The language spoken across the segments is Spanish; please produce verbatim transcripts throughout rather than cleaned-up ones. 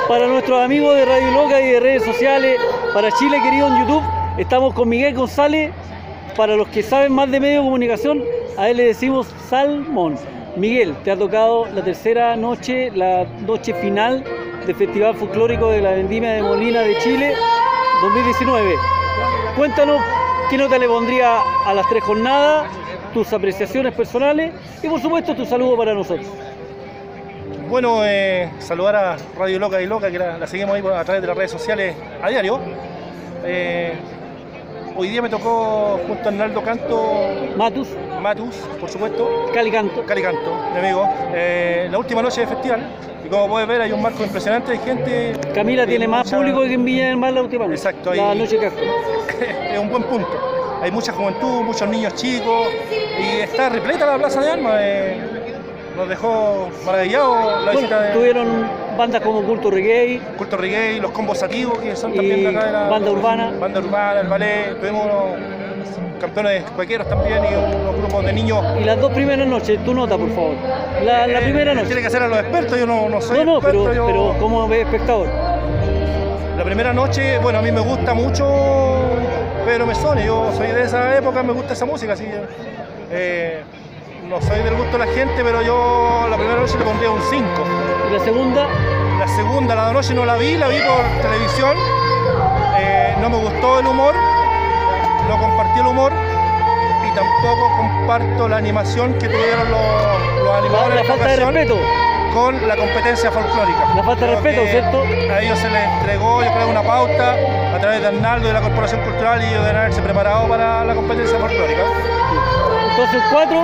Para nuestros amigos de Radio Loca y de redes sociales, para Chile Querido en YouTube, estamos con Miguel González. Para los que saben más de medio de comunicación, a él le decimos Salmón. Miguel, te ha tocado la tercera noche, la noche final del Festival Folclórico de la Vendimia de Molina de Chile dos mil diecinueve. Cuéntanos qué nota le pondría a las tres jornadas, tus apreciaciones personales y por supuesto tu saludo para nosotros. Bueno, eh, saludar a Radio Loca y Loca, que la, la seguimos ahí a través de las redes sociales a diario. Eh, hoy día me tocó junto a Arnaldo Canto, Matus, Matus, por supuesto, Calicanto, Calicanto, mi amigo, eh, la última noche de festival. Y como puedes ver, hay un marco impresionante de gente. Camila tiene más mucha... público que en Viña del Mar la última noche. Exacto, la ahí... noche que es un buen punto. Hay mucha juventud, muchos niños chicos y está repleta la Plaza de Armas. Eh, nos dejó maravillados la visita bueno, de... Tuvieron bandas como Culto Reggae, Culto Reggae, los combos sativos que son también de acá de la... Banda Urbana. Banda Urbana, el ballet, tuvimos unos campeones cuequeros también y unos grupos de niños. Y las dos primeras noches, tu nota por favor. La, la eh, primera noche. Tiene que ser a los expertos, yo no, no soy no, no, experto. pero, yo... pero como espectador. La primera noche, bueno, a mí me gusta mucho Pedro Mesone, yo soy de esa época, me gusta esa música, así eh, no soy del gusto de la gente, pero yo la primera noche le pondría un cinco. ¿Y la segunda? La segunda, la noche no la vi, la vi por televisión, eh, no me gustó el humor, no compartí el humor y tampoco comparto la animación que tuvieron los, los animadores. La, la falta de respeto. Con la competencia folclórica. La falta de respeto, ¿cierto? A ellos se les entregó, yo creo, una pauta a través de Arnaldo y de la Corporación Cultural y ellos deben haberse preparado para la competencia folclórica. Entonces, cuatro.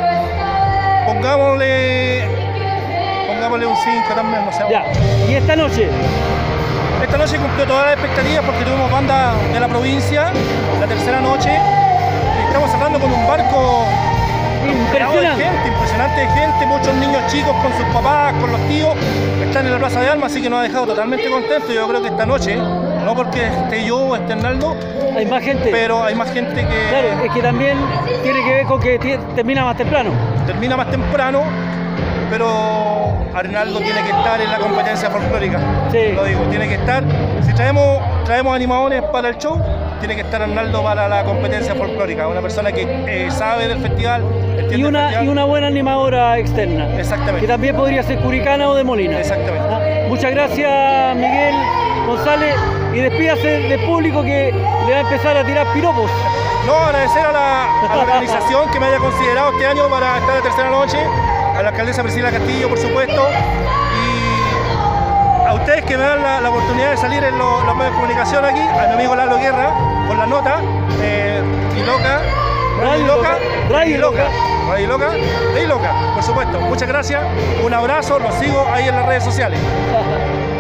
Pongámosle, pongámosle un cinco también, no sé. Ya. ¿Y esta noche? Esta noche cumplió todas las expectativas porque tuvimos banda de la provincia, la tercera noche. Y estamos cerrando con un barco impresionante. De gente, impresionante de gente, muchos niños chicos con sus papás, con los tíos, están en la Plaza de Armas, así que nos ha dejado totalmente contentos. Yo creo que esta noche, no porque esté yo o esté Arnaldo, hay más gente, pero hay más gente que... Claro, es que también tiene que ver con que termina más temprano. Termina más temprano, pero Arnaldo tiene que estar en la competencia folclórica. Sí. Lo digo, tiene que estar. Si traemos, traemos animadores para el show, tiene que estar Arnaldo para la competencia folclórica. Una persona que eh, sabe del festival, entiende y una, el festival. Y una buena animadora externa. Exactamente. Que también podría ser Curicana o de Molina. Exactamente. ¿Ah? Muchas gracias, Miguel González. Y despídase del público que le va a empezar a tirar piropos. No, agradecer a la, a la organización que me haya considerado este año para estar la tercera noche, a la alcaldesa Priscila Castillo, por supuesto, y a ustedes que me dan la, la oportunidad de salir en los, los medios de comunicación aquí, a mi amigo Lalo Guerra, con la nota, eh, y Loca, Radio Loca, Radio Loca, Radio Loca, Radio Loca, por supuesto. Muchas gracias, un abrazo, los sigo ahí en las redes sociales.